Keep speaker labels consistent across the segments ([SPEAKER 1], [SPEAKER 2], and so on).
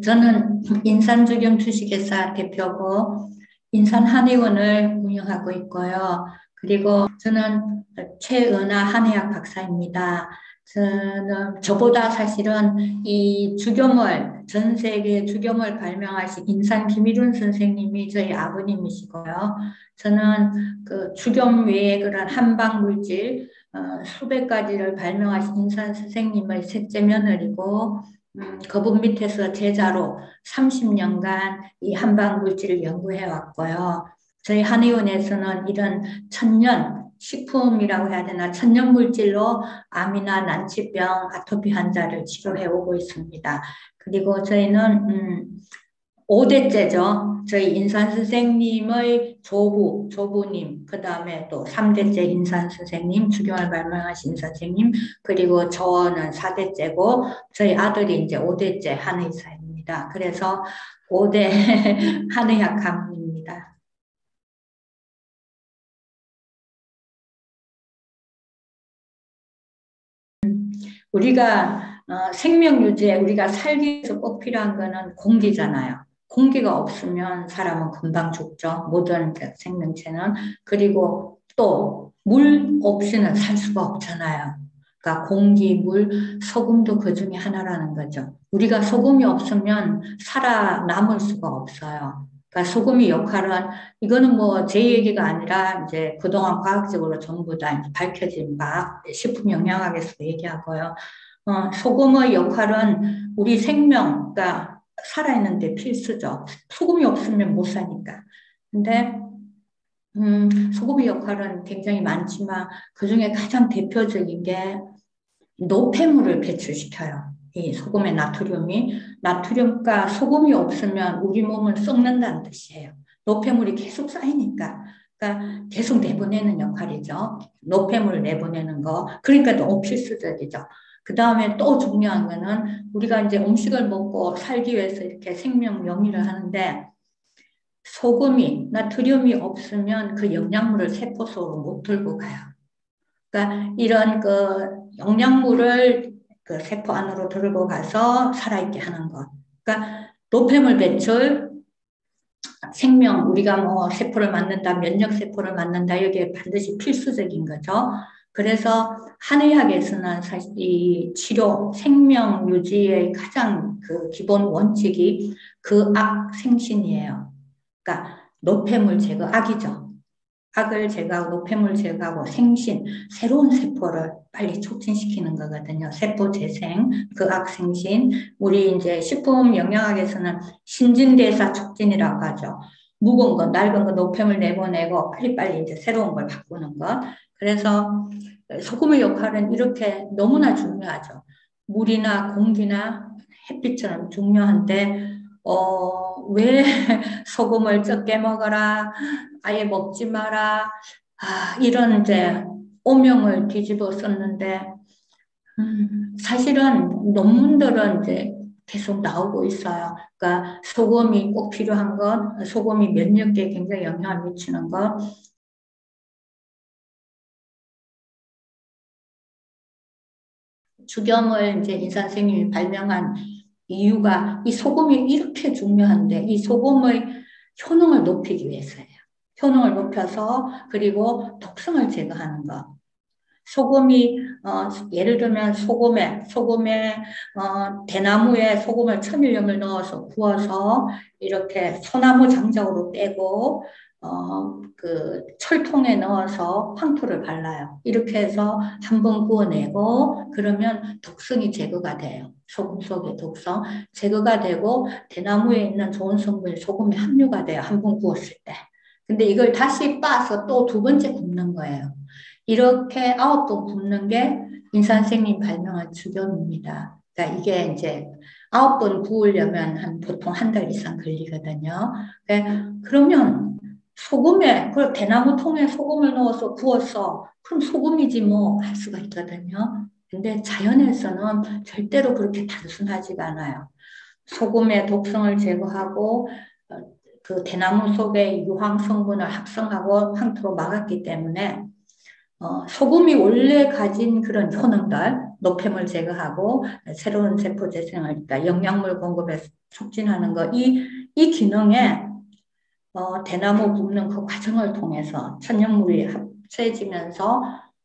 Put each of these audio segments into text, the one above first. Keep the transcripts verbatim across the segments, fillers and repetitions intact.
[SPEAKER 1] 저는 인산주경 주식회사 대표고 인산 한의원을 운영하고 있고요. 그리고 저는 최은하 한의학 박사입니다. 저는 저보다 사실은 이 주겸을 전 세계 주겸을 발명하신 인산 김일훈 선생님이 저희 아버님이시고요. 저는 그 주겸 외에 그런 한방 물질 어, 수백 가지를 발명하신 인산 선생님의 셋째 며느리고 음, 그분 밑에서 제자로 삼십 년간 이 한방 물질을 연구해 왔고요. 저희 한의원에서는 이런 천연 식품이라고 해야 되나 천연 물질로 암이나 난치병, 아토피 환자를 치료해 오고 있습니다. 그리고 저희는 음, 오 대째죠. 저희 인산 선생님의 조부, 조부님, 그 다음에 또 삼 대째 인산 선생님, 주경을 발명하신 선생님, 그리고 저는 사 대째고, 저희 아들이 이제 오 대째 한의사입니다. 그래서 오 대 한의학 가문입니다. 우리가 어, 생명 유지에 우리가 살기 위해서 꼭 필요한 거는 공기잖아요. 공기가 없으면 사람은 금방 죽죠. 모든 생명체는. 그리고 또 물 없이는 살 수가 없잖아요. 그러니까 공기, 물, 소금도 그 중에 하나라는 거죠. 우리가 소금이 없으면 살아남을 수가 없어요. 그러니까 소금의 역할은 이거는 뭐 제 얘기가 아니라 이제 그동안 과학적으로 전부 다 밝혀진 바 식품 영양학에서 얘기하고요. 어, 소금의 역할은 우리 생명, 그러니까 살아있는데 필수죠. 소금이 없으면 못 사니까. 근데 음, 소금의 역할은 굉장히 많지만 그중에 가장 대표적인 게 노폐물을 배출시켜요. 이 소금의 나트륨이. 나트륨과 소금이 없으면 우리 몸은 썩는다는 뜻이에요. 노폐물이 계속 쌓이니까. 그러니까 계속 내보내는 역할이죠. 노폐물 내보내는 거. 그러니까 너무 필수적이죠. 그 다음에 또 중요한 거는 우리가 이제 음식을 먹고 살기 위해서 이렇게 생명 영위를 하는데 소금이, 나트륨이 없으면 그 영양물을 세포 속으로 못 들고 가요. 그러니까 이런 그 영양물을 그 세포 안으로 들고 가서 살아있게 하는 것. 그러니까 노폐물 배출, 생명, 우리가 뭐 세포를 만든다, 면역세포를 만든다, 여기에 반드시 필수적인 거죠. 그래서 한의학에서는 사실 이 치료, 생명 유지의 가장 그 기본 원칙이 그 악 생신이에요. 그러니까 노폐물 제거, 악이죠. 악을 제거하고 노폐물 제거하고 생신, 새로운 세포를 빨리 촉진시키는 거거든요. 세포 재생, 그 악생신. 우리 이제 식품 영양학에서는 신진대사 촉진이라고 하죠. 묵은 거, 낡은 거 노폐물 내보내고 빨리빨리 이제 새로운 걸 바꾸는 것. 그래서 소금의 역할은 이렇게 너무나 중요하죠. 물이나 공기나 햇빛처럼 중요한데, 어, 왜 소금을 적게 먹어라, 아예 먹지 마라, 아, 이런 이제 오명을 뒤집어 썼는데, 음, 사실은 논문들은 이제 계속 나오고 있어요. 그러니까 소금이 꼭 필요한 것, 소금이 면역계에 굉장히 영향을 미치는 것, 주겸을 이제 인산 선생님이 발명한 이유가 이 소금이 이렇게 중요한데 이 소금의 효능을 높이기 위해서예요. 효능을 높여서 그리고 독성을 제거하는 것. 소금이 어, 예를 들면 소금에 소금에 어, 대나무에 소금을 천일염을 넣어서 구워서 이렇게 소나무 장작으로 떼고 어, 그 철통에 넣어서 황토를 발라요. 이렇게 해서 한 번 구워내고 그러면 독성이 제거가 돼요. 소금 속의 독성 제거가 되고 대나무에 있는 좋은 성분이 소금에 함유가 돼요. 한 번 구웠을 때. 근데 이걸 다시 빻아서 또 두 번째 굽는 거예요. 이렇게 아홉 번 굽는 게 인산 선생님 발명한 주겸입니다. 그러니까 이게 이제 아홉 번 구우려면 한 보통 한 달 이상 걸리거든요. 네, 그러면 소금에, 그 대나무 통에 소금을 넣어서 구웠어. 그럼 소금이지 뭐 할 수가 있거든요. 근데 자연에서는 절대로 그렇게 단순하지가 않아요. 소금의 독성을 제거하고 어, 그 대나무 속의 유황 성분을 합성하고 황토로 막았기 때문에 어, 소금이 원래 가진 그런 효능들, 노폐물 제거하고 새로운 세포 재생을, 그러니까 영양물 공급에 촉진하는 거, 이, 이 기능에 어, 대나무 굽는 그 과정을 통해서 천연물이 합쳐지면서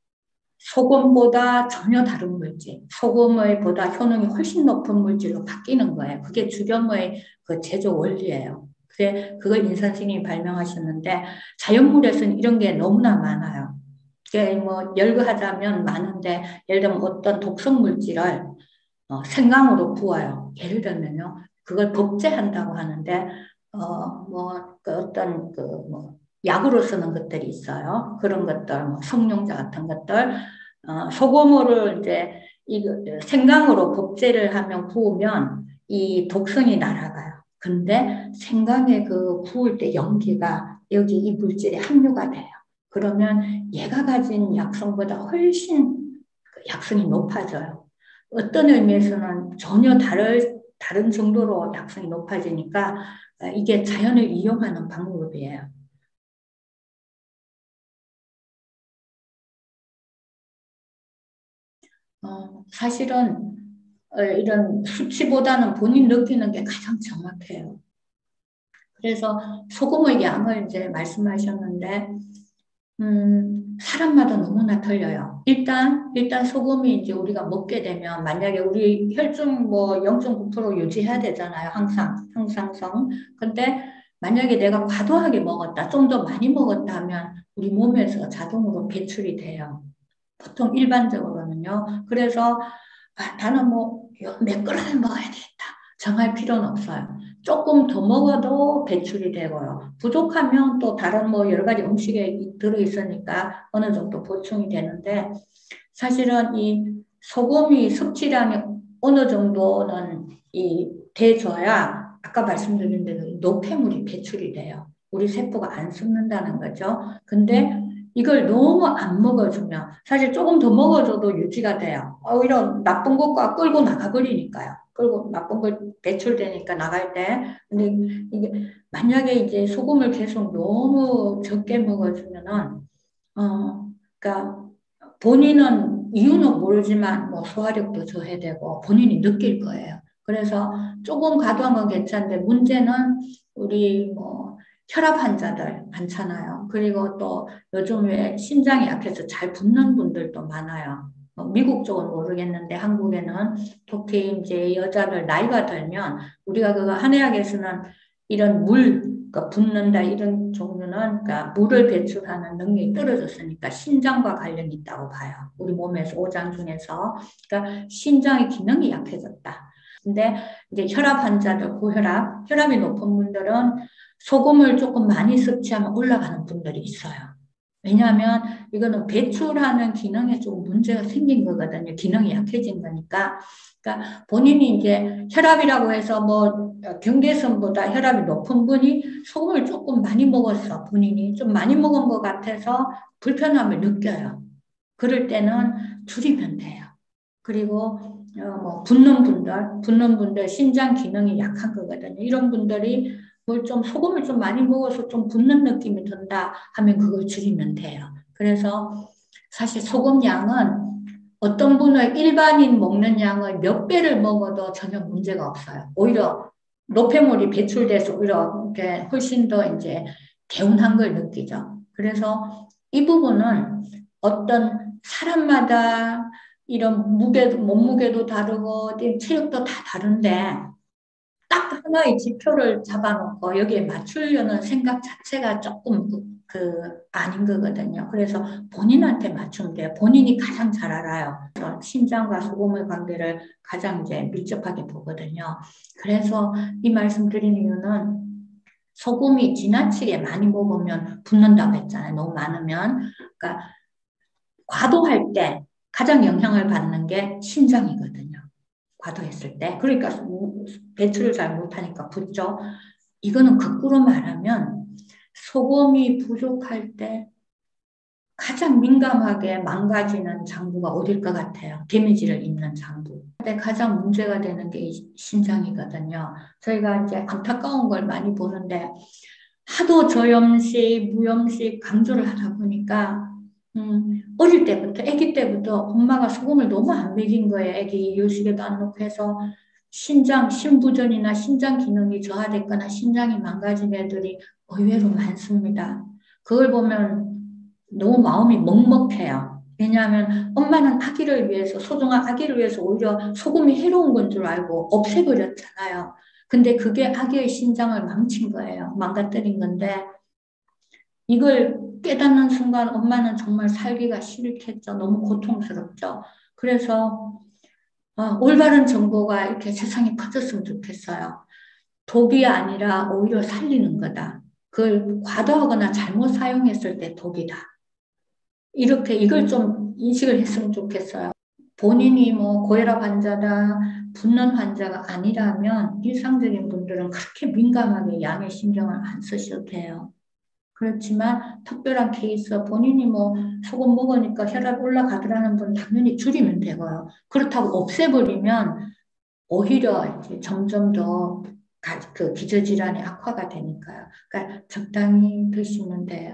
[SPEAKER 1] 소금보다 전혀 다른 물질, 소금의 보다 효능이 훨씬 높은 물질로 바뀌는 거예요. 그게 주겸의 그 제조 원리예요. 그래, 그걸 인산 스님이 발명하셨는데, 자연물에서는 이런 게 너무나 많아요. 그게 뭐 열거하자면 많은데, 예를 들면 어떤 독성 물질을 어, 생강으로 구워요. 예를 들면요, 그걸 법제한다고 하는데, 어, 뭐, 그 어떤 그 뭐 약으로 쓰는 것들이 있어요. 그런 것들, 뭐 성룡자 같은 것들, 어, 소금물을 이제 이 생강으로 법제를 하면 구우면 이 독성이 날아가요. 근데 생강에 그 구울 때 연기가 여기 이 물질에 함유가 돼요. 그러면 얘가 가진 약성보다 훨씬 그 약성이 높아져요. 어떤 의미에서는 전혀 다른, 다른 정도로 약성이 높아지니까 이게 자연을 이용하는 방법이에요. 어, 사실은 어, 이런 수치보다는 본인 느끼는 게 가장 정확해요. 그래서 소금의 양을 이제 말씀하셨는데, 음, 사람마다 너무나 틀려요. 일단, 일단 소금이 이제 우리가 먹게 되면, 만약에 우리 혈중 뭐 영 점 구 퍼센트 유지해야 되잖아요. 항상, 항상성. 근데 만약에 내가 과도하게 먹었다, 좀 더 많이 먹었다 하면 우리 몸에서 자동으로 배출이 돼요. 보통 일반적으로는요. 그래서 아, 나는 뭐 몇 그램을 먹어야 되겠다. 정할 필요는 없어요. 조금 더 먹어도 배출이 되고요. 부족하면 또 다른 뭐 여러 가지 음식에 들어있으니까 어느 정도 보충이 되는데 사실은 이 소금이 섭취량이 어느 정도는 이 돼줘야 아까 말씀드린 대로 노폐물이 배출이 돼요. 우리 세포가 안 썩는다는 거죠. 근데 이걸 너무 안 먹어주면 사실 조금 더 먹어줘도 유지가 돼요. 오히려 나쁜 것과 끌고 나가버리니까요. 끌고 나쁜 걸 배출되니까 나갈 때. 근데 이게 만약에 이제 소금을 계속 너무 적게 먹어주면은 어 그러니까 본인은 이유는 모르지만 뭐 소화력도 저해되고 본인이 느낄 거예요. 그래서 조금 과도한 건 괜찮은데 문제는 우리 뭐 혈압 환자들 많잖아요. 그리고 또 요즘 에 심장이 약해서 잘 붓는 분들도 많아요. 뭐 미국 쪽은 모르겠는데 한국에는 특히 이제 여자들 나이가 들면 우리가 그거 한의학에서는 이런 물, 그러니까 붓는다 이런 종류는 그러니까 물을 배출하는 능력이 떨어졌으니까 신장과 관련이 있다고 봐요. 우리 몸에서 오장 중에서 그러니까 신장의 기능이 약해졌다. 근데 이제 혈압 환자들, 고혈압, 혈압이 높은 분들은 소금을 조금 많이 섭취하면 올라가는 분들이 있어요. 왜냐하면 이거는 배출하는 기능에 좀 문제가 생긴 거거든요. 기능이 약해진 거니까. 그러니까 본인이 이제 혈압이라고 해서 뭐 경계선보다 혈압이 높은 분이 소금을 조금 많이 먹었어. 본인이 좀 많이 먹은 것 같아서 불편함을 느껴요. 그럴 때는 줄이면 돼요. 그리고 어, 뭐 붓는 분들, 붓는 분들 신장 기능이 약한 거거든요. 이런 분들이 뭘 좀 소금을 좀 많이 먹어서 좀 붓는 느낌이 든다 하면 그걸 줄이면 돼요. 그래서 사실 소금 양은 어떤 분은 일반인 먹는 양을 몇 배를 먹어도 전혀 문제가 없어요. 오히려 노폐물이 배출돼서 오히려 이렇게 훨씬 더 이제 개운한 걸 느끼죠. 그래서 이 부분은 어떤 사람마다 이런 무게도, 몸무게도 다르고, 체력도 다 다른데, 딱 하나의 지표를 잡아놓고 여기에 맞추려는 생각 자체가 조금 그, 그 아닌 거거든요. 그래서 본인한테 맞추면 돼요. 본인이 가장 잘 알아요. 신장과 소금의 관계를 가장 이제 밀접하게 보거든요. 그래서 이 말씀 드린 이유는 소금이 지나치게 많이 먹으면 붓는다고 했잖아요. 너무 많으면. 그러니까 과도할 때 가장 영향을 받는 게 신장이거든요. 과도했을 때. 그러니까 배출을 잘 못하니까 붓죠. 이거는 거꾸로 말하면 소금이 부족할 때 가장 민감하게 망가지는 장부가 어딜 것 같아요. 데미지를 입는 장부. 근데 가장 문제가 되는 게 신장이거든요. 저희가 이제 안타까운 걸 많이 보는데 하도 저염식, 무염식 강조를 하다 보니까 음, 어릴 때부터, 아기 때부터 엄마가 소금을 너무 안 먹인 거예요. 아기 요식에도 안 넣고 해서 신장, 신부전이나 신장 기능이 저하됐거나 신장이 망가진 애들이 의외로 많습니다. 그걸 보면 너무 마음이 먹먹해요. 왜냐하면 엄마는 아기를 위해서, 소중한 아기를 위해서 오히려 소금이 해로운 건 줄 알고 없애버렸잖아요. 근데 그게 아기의 신장을 망친 거예요. 망가뜨린 건데, 이걸 깨닫는 순간 엄마는 정말 살기가 싫겠죠. 너무 고통스럽죠. 그래서 어, 올바른 정보가 이렇게 세상에 퍼졌으면 좋겠어요. 독이 아니라 오히려 살리는 거다. 그걸 과도하거나 잘못 사용했을 때 독이다. 이렇게 이걸 좀 인식을 했으면 좋겠어요. 본인이 뭐 고혈압 환자다, 붓는 환자가 아니라면 일상적인 분들은 그렇게 민감하게 양의 신경을 안 쓰셔도 돼요. 그렇지만 특별한 케이스, 본인이 뭐 소금 먹으니까 혈압 올라가더라는 분 당연히 줄이면 되고요. 그렇다고 없애버리면 오히려 이제 점점 더 그 기저질환이 악화가 되니까요. 그러니까 적당히 드시면 돼요.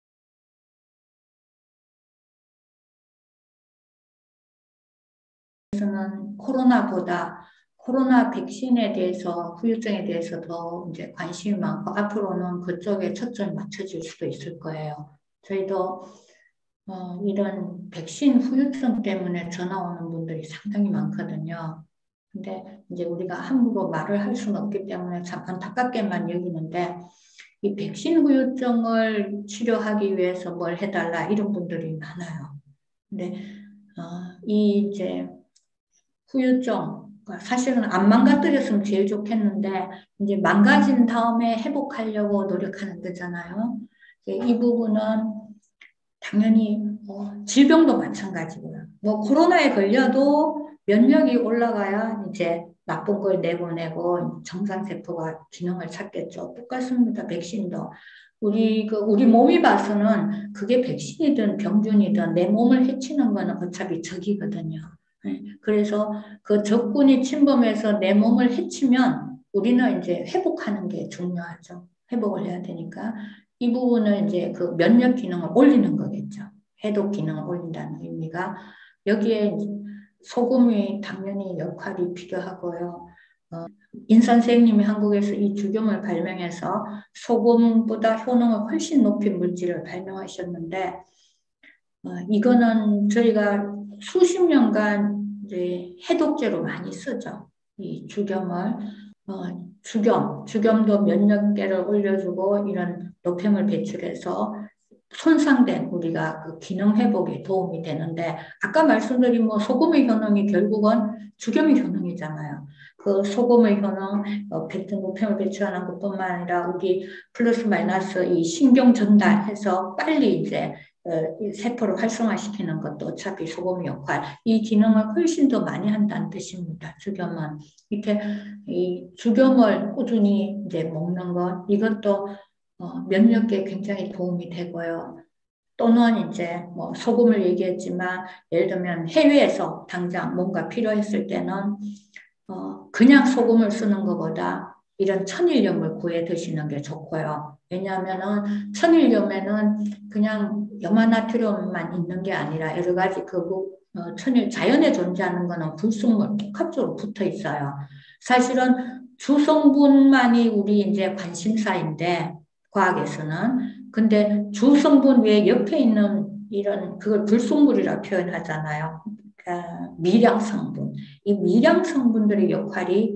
[SPEAKER 1] 그래서는 코로나보다 코로나 백신에 대해서 후유증에 대해서 더 이제 관심이 많고 앞으로는 그쪽에 초점이 맞춰질 수도 있을 거예요. 저희도 어, 이런 백신 후유증 때문에 전화 오는 분들이 상당히 많거든요. 근데 이제 우리가 함부로 말을 할 수는 없기 때문에 참 안타깝게만 여기는데 이 백신 후유증을 치료하기 위해서 뭘 해달라 이런 분들이 많아요. 근데 어, 이 이제 후유증 그러니까 사실은 안 망가뜨렸으면 제일 좋겠는데 이제 망가진 다음에 회복하려고 노력하는 거잖아요. 이 부분은 당연히 뭐 질병도 마찬가지고요. 뭐 코로나에 걸려도 면역이 올라가야 이제 나쁜 걸 내보내고 정상세포가 균형을 찾겠죠. 똑같습니다. 백신도. 우리 그 우리 몸이 봐서는 그게 백신이든 병균이든 내 몸을 해치는 거는 어차피 적이거든요. 네. 그래서 그 적군이 침범해서 내 몸을 해치면 우리는 이제 회복하는 게 중요하죠. 회복을 해야 되니까. 이 부분을 이제 그 면역 기능을 올리는 거겠죠. 해독 기능을 올린다는 의미가 여기에 소금이 당연히 역할이 필요하고요. 어, 인 선생님이 한국에서 이 죽염을 발명해서 소금보다 효능을 훨씬 높인 물질을 발명하셨는데 어, 이거는 저희가 수십 년간 이제 해독제로 많이 쓰죠. 이 죽염을 어, 죽염, 죽염도 면역계를 올려주고 이런 노폐물 배출해서 손상된 우리가 그 기능 회복에 도움이 되는데 아까 말씀드린 뭐 소금의 효능이 결국은 죽염의 효능이잖아요. 그 소금의 효능, 어, 배트 노폐물 배출하는 것뿐만 아니라 우리 플러스 마이너스 이 신경 전달해서 빨리 이제 어, 세포를 활성화시키는 것도 어차피 소금의 역할, 이 기능을 훨씬 더 많이 한다는 뜻입니다. 죽염은 이렇게 이 죽염을 꾸준히 이제 먹는 것 이것도 어, 면역에 굉장히 도움이 되고요. 또는 이제 뭐 소금을 얘기했지만 예를 들면 해외에서 당장 뭔가 필요했을 때는 어, 그냥 소금을 쓰는 것보다 이런 천일염을 구해 드시는 게 좋고요. 왜냐하면은 천일염에는 그냥 염화나트륨만 있는 게 아니라 여러 가지 그 어, 천일 자연에 존재하는 거는 불순물 복합적으로 붙어 있어요. 사실은 주성분만이 우리 이제 관심사인데 과학에서는 근데 주성분 외에 옆에 있는 이런 그걸 불순물이라 표현하잖아요. 그러니까 미량 성분. 이 미량 성분들의 역할이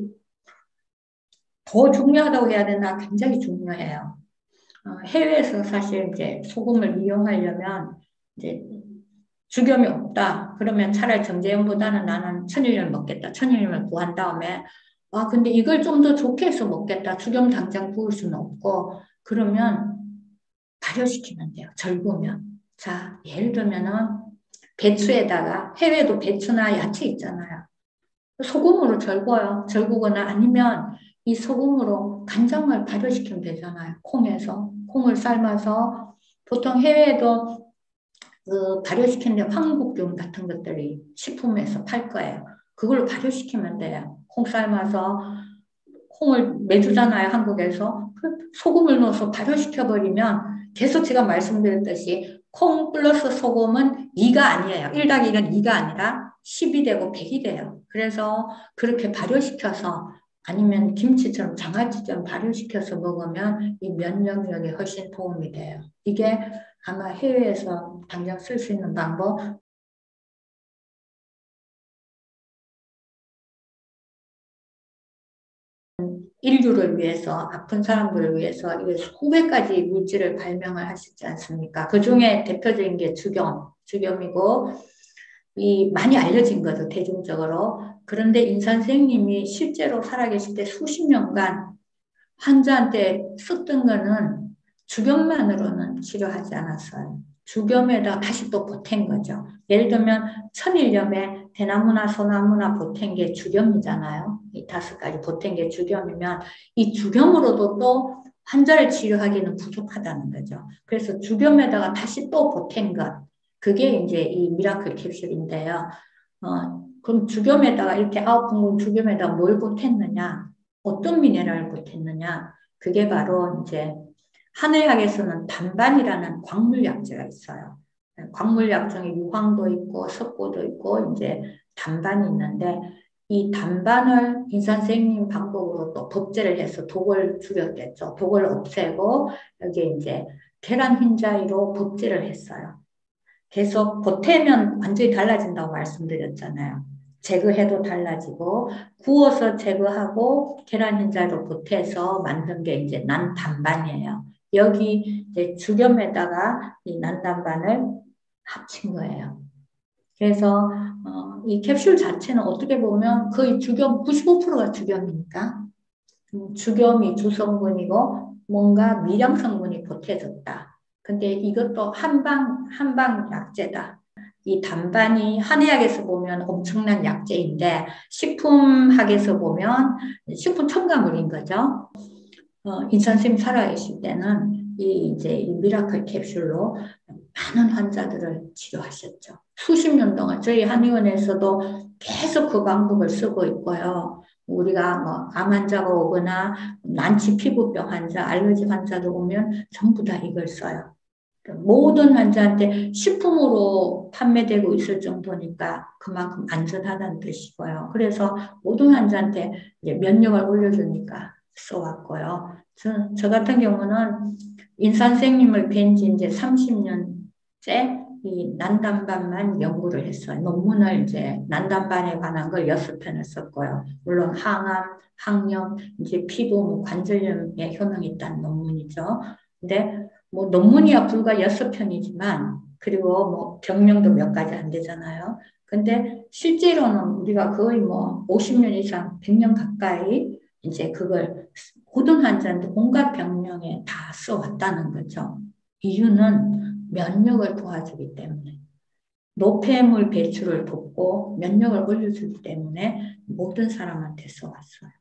[SPEAKER 1] 더 중요하다고 해야 되나 굉장히 중요해요. 어, 해외에서 사실 이제 소금을 이용하려면 이제 죽염이 없다. 그러면 차라리 정제염보다는 나는 천일염 먹겠다. 천일염을 구한 다음에 아 근데 이걸 좀 더 좋게 해서 먹겠다. 죽염 당장 구울 수는 없고 그러면 발효시키면 돼요. 절구면. 자 예를 들면은 배추에다가 해외도 배추나 야채 있잖아요. 소금으로 절궈요. 절구거나 아니면 이 소금으로 간장을 발효시키면 되잖아요. 콩에서. 콩을 삶아서 보통 해외에도 그 발효시키는데 황국균 같은 것들이 식품에서 팔 거예요. 그걸로 발효시키면 돼요. 콩 삶아서 콩을 매주잖아요. 한국에서. 그 소금을 넣어서 발효시켜버리면 계속 제가 말씀드렸듯이 콩 플러스 소금은 이가 아니에요. 일 더하기 일은 이가 아니라 십이 되고 백이 돼요. 그래서 그렇게 발효시켜서 아니면 김치처럼 장아찌처럼 발효시켜서 먹으면 이 면역력에 훨씬 도움이 돼요. 이게 아마 해외에서 당장 쓸 수 있는 방법. 인류를 위해서, 아픈 사람들을 위해서 이게 수백 가지 물질을 발명을 하시지 않습니까? 그 중에 대표적인 게 주겸, 주겸이고, 이 많이 알려진 거죠, 대중적으로. 그런데 임 선생님이 실제로 살아계실 때 수십 년간 환자한테 썼던 거는 주겸만으로는 치료하지 않았어요. 주겸에다 다시 또 보탠 거죠. 예를 들면 천일염에 대나무나 소나무나 보탠 게 주겸이잖아요. 이 다섯 가지 보탠 게 주겸이면 이 주겸으로도 또 환자를 치료하기는 부족하다는 거죠. 그래서 주겸에다가 다시 또 보탠 것, 그게 이제 이 미라클 캡슐인데요. 어, 그럼 주겸에다가 이렇게 아홉 분군 주겸에다가 뭘 보탰느냐? 어떤 미네랄을 보탰느냐? 그게 바로 이제 한의학에서는 단반이라는 광물약재가 있어요. 광물약 중에 유황도 있고 석고도 있고 이제 단반이 있는데 이 단반을 임 선생님 방법으로 또 법제를 해서 독을 줄였겠죠. 독을 없애고 여기에 이제 계란 흰자위로 법제를 했어요. 계속 보태면 완전히 달라진다고 말씀드렸잖아요. 제거해도 달라지고 구워서 제거하고 계란 흰자로 보태서 만든 게 이제 난단반이에요. 여기 이제 주겸에다가 이 난단반을 합친 거예요. 그래서 어, 이 캡슐 자체는 어떻게 보면 거의 주겸 구십오 퍼센트가 주겸이니까 음, 주겸이 주성분이고 뭔가 미량 성분이 보태졌다. 근데 이것도 한방 한방 약재다. 이 단반이 한의학에서 보면 엄청난 약재인데 식품학에서 보면 식품 첨가물인 거죠. 어, 임 선생님 살아계실 때는 이 이제 이 미라클 캡슐로 많은 환자들을 치료하셨죠. 수십 년 동안 저희 한의원에서도 계속 그 방법을 쓰고 있고요. 우리가 뭐 암 환자가 오거나 난치 피부병 환자, 알러지 환자도 오면 전부 다 이걸 써요. 모든 환자한테 식품으로 판매되고 있을 정도니까 그만큼 안전하다는 뜻이고요. 그래서 모든 환자한테 이제 면역을 올려주니까 써왔고요. 저, 저 같은 경우는 임 선생님을 뵌 지 이제 삼십 년째 이 난담반만 연구를 했어요. 논문을 이제 난담반에 관한 걸 여섯 편을 썼고요. 물론 항암, 항염, 이제 피부, 뭐 관절염에 효능이 있다는 논문이죠. 근데 뭐 논문이야 불과 여섯 편이지만 그리고 뭐 병명도 몇 가지 안 되잖아요. 근데 실제로는 우리가 거의 뭐 오십 년 이상, 백 년 가까이 이제 그걸 모든 환자한테 온갖 병명에 다 써왔다는 거죠. 이유는 면역을 도와주기 때문에. 노폐물 배출을 돕고 면역을 올려주기 때문에 모든 사람한테 써왔어요.